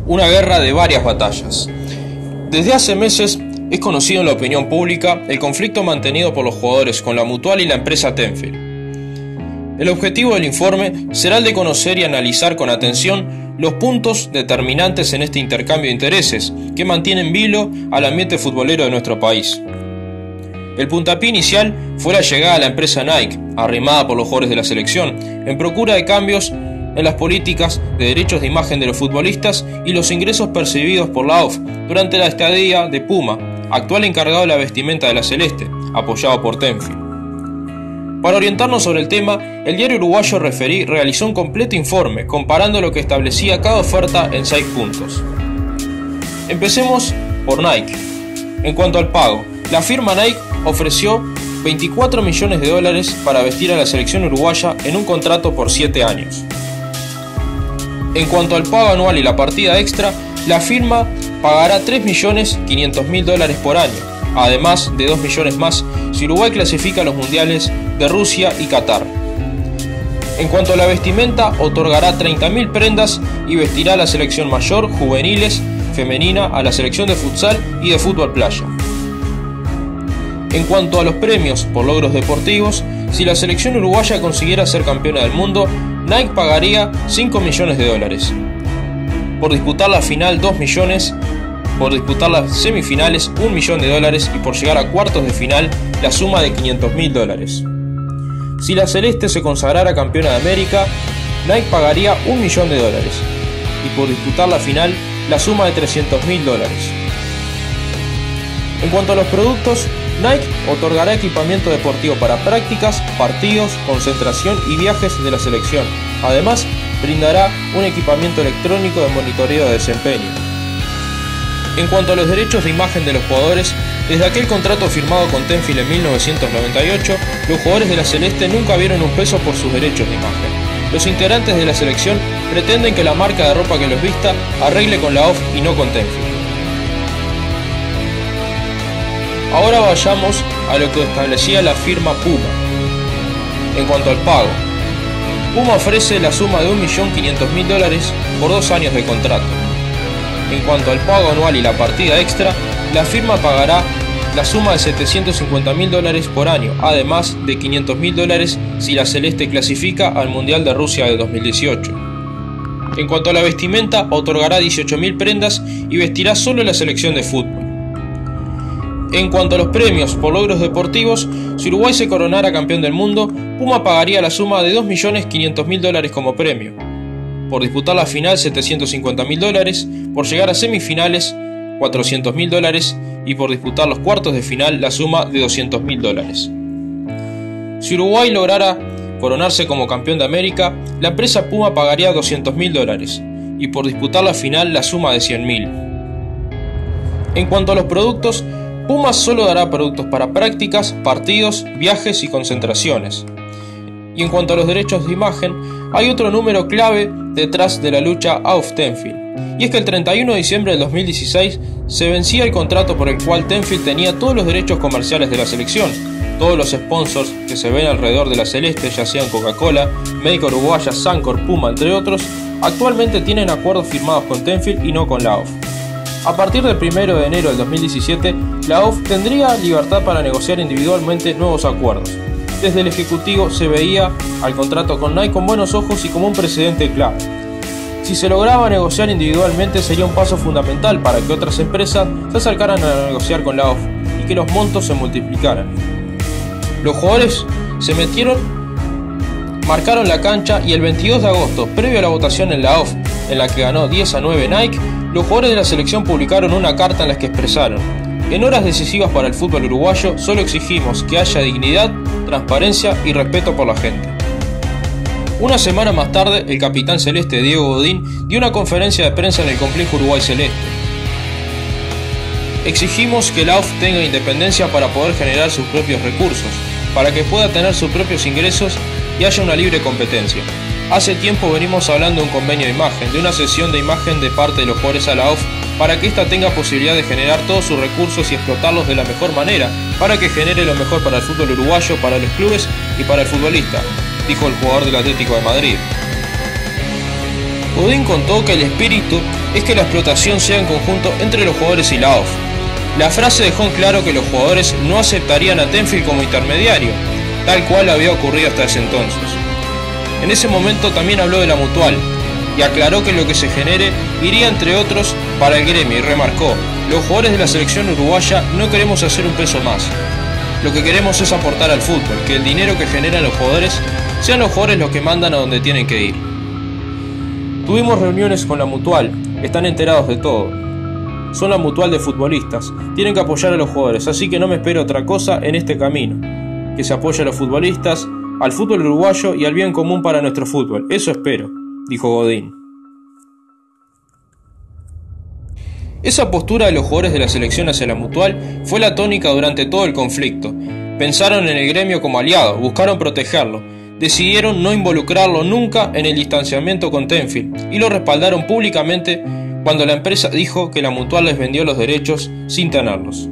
una guerra de varias batallas. Desde hace meses es conocido en la opinión pública el conflicto mantenido por los jugadores con la Mutual y la empresa Tenfield. El objetivo del informe será el de conocer y analizar con atención los puntos determinantes en este intercambio de intereses que mantienen vilo al ambiente futbolero de nuestro país. El puntapié inicial fue la llegada a la empresa Nike, arrimada por los jugadores de la selección, en procura de cambios en las políticas de derechos de imagen de los futbolistas y los ingresos percibidos por la AUF durante la estadía de Puma, actual encargado de la vestimenta de la Celeste, apoyado por Tenfield. Para orientarnos sobre el tema, el diario uruguayo Referí realizó un completo informe comparando lo que establecía cada oferta en 6 puntos. Empecemos por Nike. En cuanto al pago, la firma Nike ofreció $24 millones para vestir a la selección uruguaya en un contrato por 7 años. En cuanto al pago anual y la partida extra, la firma pagará $3.500.000 por año, además de 2 millones más si Uruguay clasifica a los mundiales de Rusia y Qatar. En cuanto a la vestimenta, otorgará 30.000 prendas y vestirá a la selección mayor, juveniles, femenina, a la selección de futsal y de fútbol playa. En cuanto a los premios por logros deportivos, si la selección uruguaya consiguiera ser campeona del mundo, Nike pagaría $5 millones. Por disputar la final, 2 millones. Por disputar las semifinales, $1 millón y por llegar a cuartos de final, la suma de $500.000. Si la Celeste se consagrara campeona de América, Nike pagaría $1 millón y por disputar la final, la suma de $300.000. En cuanto a los productos, Nike otorgará equipamiento deportivo para prácticas, partidos, concentración y viajes de la selección. Además, brindará un equipamiento electrónico de monitoreo de desempeño. En cuanto a los derechos de imagen de los jugadores, desde aquel contrato firmado con Tenfield en 1998, los jugadores de la Celeste nunca vieron un peso por sus derechos de imagen. Los integrantes de la selección pretenden que la marca de ropa que los vista arregle con la AUF y no con Tenfield. Ahora vayamos a lo que establecía la firma Puma. En cuanto al pago, Puma ofrece la suma de $1.500.000 por 2 años de contrato. En cuanto al pago anual y la partida extra, la firma pagará la suma de $750.000 por año, además de $500.000 si la Celeste clasifica al Mundial de Rusia de 2018. En cuanto a la vestimenta, otorgará 18.000 prendas y vestirá solo la selección de fútbol. En cuanto a los premios por logros deportivos, si Uruguay se coronara campeón del mundo, Puma pagaría la suma de $2.500.000 como premio. Por disputar la final, $750.000, por llegar a semifinales, $400.000 y por disputar los cuartos de final, la suma de $200.000. Si Uruguay lograra coronarse como campeón de América, la empresa Puma pagaría $200.000 y por disputar la final, la suma de $100.000. En cuanto a los productos, Puma solo dará productos para prácticas, partidos, viajes y concentraciones. Y en cuanto a los derechos de imagen, hay otro número clave detrás de la lucha AUF-Tenfield. Y es que el 31 de diciembre del 2016 se vencía el contrato por el cual Tenfield tenía todos los derechos comerciales de la selección. Todos los sponsors que se ven alrededor de la Celeste, ya sean Coca-Cola, Médica Uruguaya, Sancor, Puma, entre otros, actualmente tienen acuerdos firmados con Tenfield y no con la AUF. A partir del 1 de enero del 2017, la AUF tendría libertad para negociar individualmente nuevos acuerdos. Desde el Ejecutivo se veía al contrato con Nike con buenos ojos y como un precedente clave. Si se lograba negociar individualmente sería un paso fundamental para que otras empresas se acercaran a negociar con la AUF y que los montos se multiplicaran. Los jugadores se marcaron la cancha y el 22 de agosto, previo a la votación en la AUF, en la que ganó 10-9 Nike, los jugadores de la selección publicaron una carta en la que expresaron: en horas decisivas para el fútbol uruguayo solo exigimos que haya dignidad, transparencia y respeto por la gente. Una semana más tarde, el capitán celeste Diego Godín dio una conferencia de prensa en el complejo Uruguay Celeste. Exigimos que la AUF tenga independencia para poder generar sus propios recursos, para que pueda tener sus propios ingresos y haya una libre competencia. Hace tiempo venimos hablando de un convenio de imagen, de una cesión de imagen de parte de los jugadores a la AUF para que ésta tenga posibilidad de generar todos sus recursos y explotarlos de la mejor manera, para que genere lo mejor para el fútbol uruguayo, para los clubes y para el futbolista, dijo el jugador del Atlético de Madrid. Godín contó que el espíritu es que la explotación sea en conjunto entre los jugadores y la AUF. La frase dejó en claro que los jugadores no aceptarían a Tenfield como intermediario, tal cual había ocurrido hasta ese entonces. En ese momento también habló de la mutual y aclaró que lo que se genere iría entre otros para el gremio y remarcó: los jugadores de la selección uruguaya no queremos hacer un peso más. Lo que queremos es aportar al fútbol, que el dinero que generan los jugadores sean los jugadores los que mandan a donde tienen que ir. Tuvimos reuniones con la mutual, están enterados de todo. Son la mutual de futbolistas, tienen que apoyar a los jugadores, así que no me espero otra cosa en este camino. Que se apoye a los futbolistas, al fútbol uruguayo y al bien común para nuestro fútbol. Eso espero, dijo Godín. Esa postura de los jugadores de la selección hacia la mutual fue la tónica durante todo el conflicto. Pensaron en el gremio como aliado, buscaron protegerlo, decidieron no involucrarlo nunca en el distanciamiento con Tenfield y lo respaldaron públicamente cuando la empresa dijo que la mutual les vendió los derechos sin tenerlos.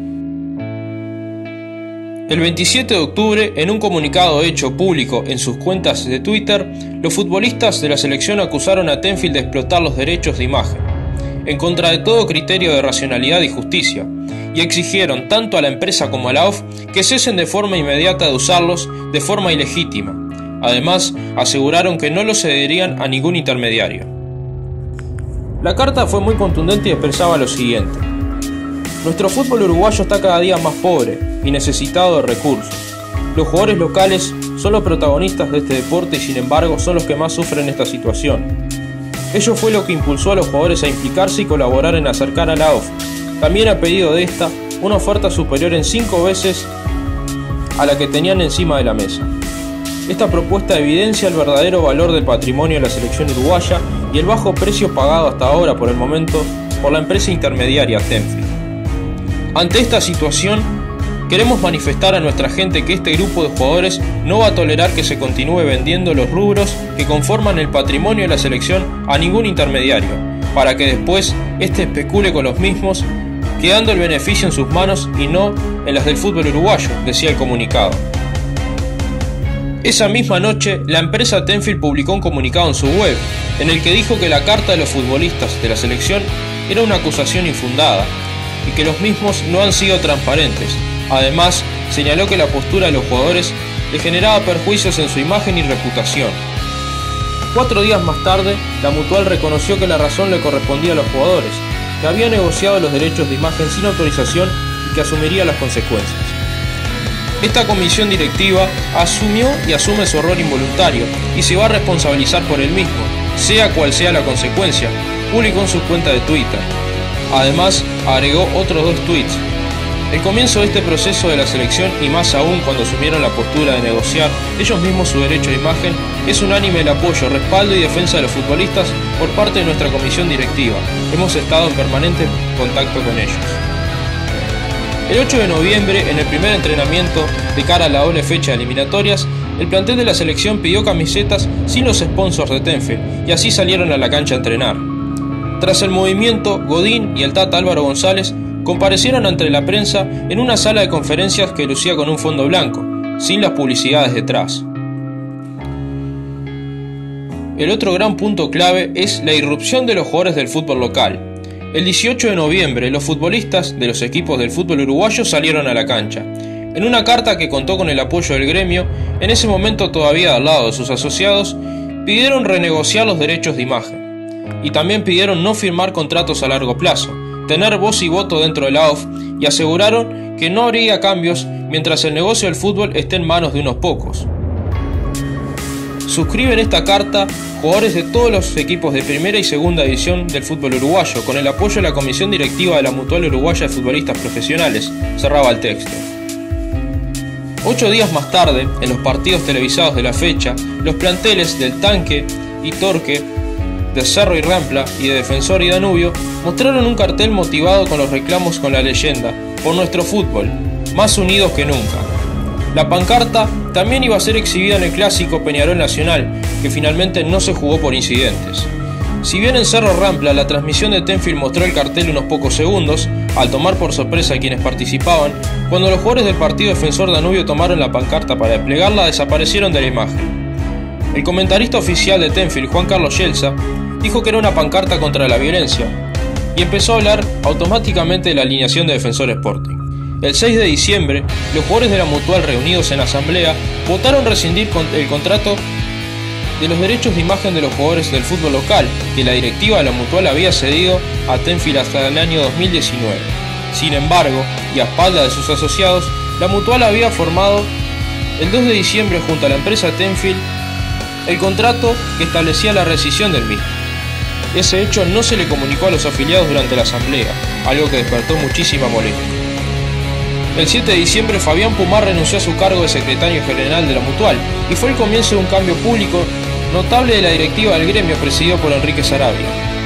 El 27 de octubre, en un comunicado hecho público en sus cuentas de Twitter, los futbolistas de la selección acusaron a Tenfield de explotar los derechos de imagen, en contra de todo criterio de racionalidad y justicia, y exigieron tanto a la empresa como a la AUF que cesen de forma inmediata de usarlos de forma ilegítima. Además, aseguraron que no los cederían a ningún intermediario. La carta fue muy contundente y expresaba lo siguiente: nuestro fútbol uruguayo está cada día más pobre y necesitado de recursos. Los jugadores locales son los protagonistas de este deporte y sin embargo son los que más sufren esta situación. Ello fue lo que impulsó a los jugadores a implicarse y colaborar en acercar a la AUF. También a pedido de esta, una oferta superior en 5 veces a la que tenían encima de la mesa. Esta propuesta evidencia el verdadero valor del patrimonio de la selección uruguaya y el bajo precio pagado hasta ahora por el momento por la empresa intermediaria Tenfield. Ante esta situación, queremos manifestar a nuestra gente que este grupo de jugadores no va a tolerar que se continúe vendiendo los rubros que conforman el patrimonio de la selección a ningún intermediario, para que después éste especule con los mismos, quedando el beneficio en sus manos y no en las del fútbol uruguayo, decía el comunicado. Esa misma noche, la empresa Tenfield publicó un comunicado en su web, en el que dijo que la carta de los futbolistas de la selección era una acusación infundada y que los mismos no han sido transparentes. Además, señaló que la postura de los jugadores le generaba perjuicios en su imagen y reputación. 4 días más tarde, la mutual reconoció que la razón le correspondía a los jugadores, que había negociado los derechos de imagen sin autorización y que asumiría las consecuencias. Esta comisión directiva asumió y asume su error involuntario y se va a responsabilizar por el mismo, sea cual sea la consecuencia, publicó en su cuenta de Twitter. Además, agregó otros 2 tweets. El comienzo de este proceso de la selección, y más aún cuando asumieron la postura de negociar ellos mismos su derecho de imagen, es unánime el apoyo, respaldo y defensa de los futbolistas por parte de nuestra comisión directiva. Hemos estado en permanente contacto con ellos. El 8 de noviembre, en el primer entrenamiento de cara a la doble fecha de eliminatorias, el plantel de la selección pidió camisetas sin los sponsors de Tenfield y así salieron a la cancha a entrenar. Tras el movimiento, Godín y el Tata Álvaro González comparecieron ante la prensa en una sala de conferencias que lucía con un fondo blanco, sin las publicidades detrás. El otro gran punto clave es la irrupción de los jugadores del fútbol local. El 18 de noviembre, los futbolistas de los equipos del fútbol uruguayo salieron a la cancha. En una carta que contó con el apoyo del gremio, en ese momento todavía al lado de sus asociados, pidieron renegociar los derechos de imagen. Y también pidieron no firmar contratos a largo plazo, tener voz y voto dentro de la AUF, y aseguraron que no habría cambios mientras el negocio del fútbol esté en manos de unos pocos. Suscriben esta carta jugadores de todos los equipos de primera y segunda división del fútbol uruguayo, con el apoyo de la comisión directiva de la Mutual Uruguaya de Futbolistas Profesionales, cerraba el texto. 8 días más tarde, en los partidos televisados de la fecha, los planteles del Tanque y Torque, de Cerro y Rampla y de Defensor y Danubio mostraron un cartel motivado con los reclamos con la leyenda por nuestro fútbol, más unidos que nunca. La pancarta también iba a ser exhibida en el clásico Peñarol Nacional, que finalmente no se jugó por incidentes. Si bien en Cerro Rampla la transmisión de Tenfield mostró el cartel unos pocos segundos, al tomar por sorpresa a quienes participaban, cuando los jugadores del partido Defensor Danubio tomaron la pancarta para desplegarla, desaparecieron de la imagen. El comentarista oficial de Tenfield, Juan Carlos Yelsa, dijo que era una pancarta contra la violencia y empezó a hablar automáticamente de la alineación de Defensor Sporting. El 6 de diciembre, los jugadores de la Mutual reunidos en asamblea votaron rescindir el contrato de los derechos de imagen de los jugadores del fútbol local que la directiva de la Mutual había cedido a Tenfield hasta el año 2019. Sin embargo, y a espaldas de sus asociados, la Mutual había formado el 2 de diciembre junto a la empresa Tenfield el contrato que establecía la rescisión del mismo. Ese hecho no se le comunicó a los afiliados durante la asamblea, algo que despertó muchísima molestia. El 7 de diciembre Fabián Pumar renunció a su cargo de secretario general de la Mutual y fue el comienzo de un cambio público notable de la directiva del gremio presidido por Enrique Sarabia.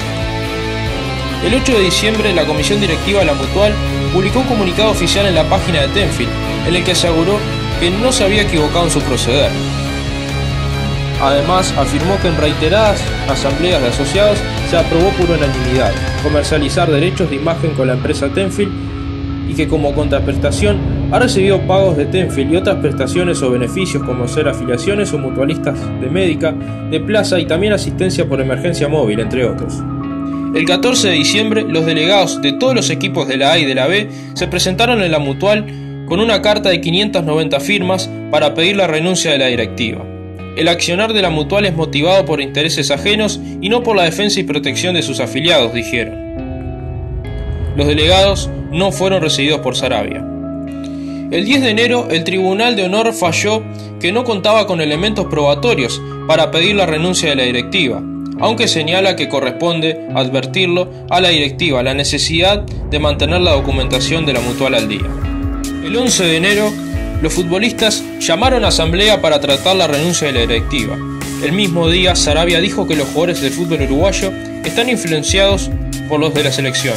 El 8 de diciembre la comisión directiva de la Mutual publicó un comunicado oficial en la página de Tenfield en el que aseguró que no se había equivocado en su proceder. Además, afirmó que en reiteradas asambleas de asociados se aprobó por unanimidad comercializar derechos de imagen con la empresa Tenfield y que como contraprestación ha recibido pagos de Tenfield y otras prestaciones o beneficios como ser afiliaciones o mutualistas de médica, de plaza y también asistencia por emergencia móvil, entre otros. El 14 de diciembre, los delegados de todos los equipos de la A y de la B se presentaron en la Mutual con una carta de 590 firmas para pedir la renuncia de la directiva. El accionar de la Mutual es motivado por intereses ajenos y no por la defensa y protección de sus afiliados, dijeron. Los delegados no fueron recibidos por Sarabia. El 10 de enero, el Tribunal de Honor falló que no contaba con elementos probatorios para pedir la renuncia de la directiva, aunque señala que corresponde advertirlo a la directiva la necesidad de mantener la documentación de la Mutual al día. El 11 de enero, los futbolistas llamaron a asamblea para tratar la renuncia de la directiva. El mismo día, Sarabia dijo que los jugadores del fútbol uruguayo están influenciados por los de la selección.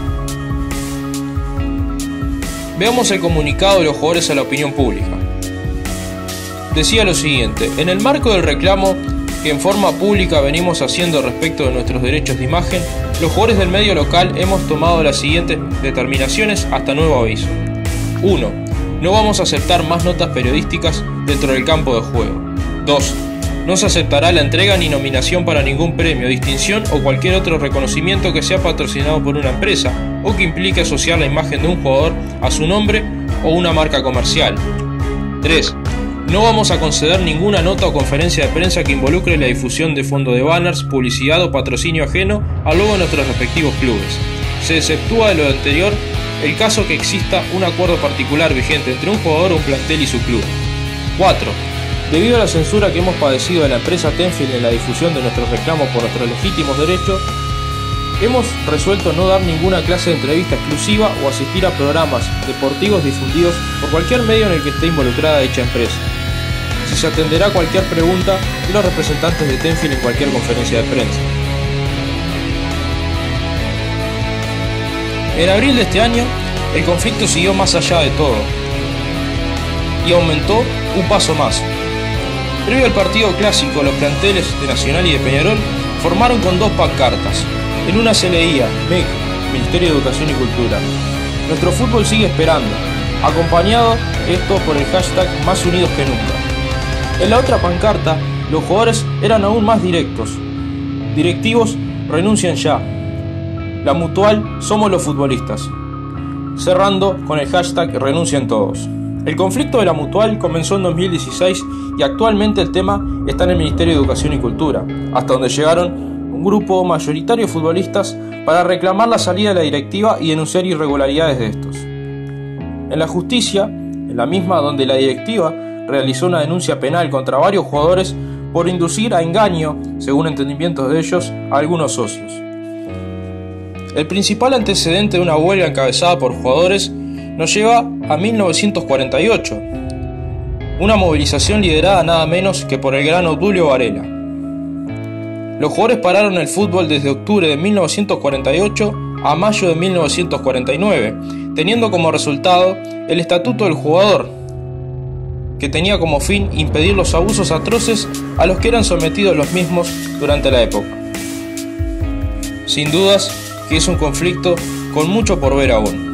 Veamos el comunicado de los jugadores a la opinión pública. Decía lo siguiente: en el marco del reclamo que en forma pública venimos haciendo respecto de nuestros derechos de imagen, los jugadores del medio local hemos tomado las siguientes determinaciones hasta nuevo aviso. 1. No vamos a aceptar más notas periodísticas dentro del campo de juego. 2. No se aceptará la entrega ni nominación para ningún premio, distinción o cualquier otro reconocimiento que sea patrocinado por una empresa o que implique asociar la imagen de un jugador a su nombre o una marca comercial. 3. No vamos a conceder ninguna nota o conferencia de prensa que involucre la difusión de fondo de banners, publicidad o patrocinio ajeno al logo de nuestros respectivos clubes. Se exceptúa de lo anterior el caso que exista un acuerdo particular vigente entre un jugador o un plantel y su club. 4. Debido a la censura que hemos padecido de la empresa Tenfield en la difusión de nuestros reclamos por nuestros legítimos derechos, hemos resuelto no dar ninguna clase de entrevista exclusiva o asistir a programas deportivos difundidos por cualquier medio en el que esté involucrada dicha empresa. Se atenderá cualquier pregunta de los representantes de Tenfield en cualquier conferencia de prensa. En abril de este año, el conflicto siguió más allá de todo y aumentó un paso más. Previo al partido clásico, los planteles de Nacional y de Peñarol formaron con 2 pancartas. En una se leía: MEC, Ministerio de Educación y Cultura. Nuestro fútbol sigue esperando, acompañado esto por el hashtag Más Unidos que Nunca. En la otra pancarta, los jugadores eran aún más directos. Directivos, renuncian ya. La Mutual, somos los futbolistas. Cerrando con el hashtag Renuncian Todos. El conflicto de la Mutual comenzó en 2016 y actualmente el tema está en el Ministerio de Educación y Cultura, hasta donde llegaron un grupo mayoritario de futbolistas para reclamar la salida de la directiva y denunciar irregularidades de estos. En la justicia, en la misma donde la directiva realizó una denuncia penal contra varios jugadores por inducir a engaño, según entendimientos de ellos, a algunos socios. El principal antecedente de una huelga encabezada por jugadores nos lleva a 1948, una movilización liderada nada menos que por el gran Obdulio Varela. Los jugadores pararon el fútbol desde octubre de 1948 a mayo de 1949, teniendo como resultado el Estatuto del Jugador, que tenía como fin impedir los abusos atroces a los que eran sometidos los mismos durante la época. Sin dudas que es un conflicto con mucho por ver aún.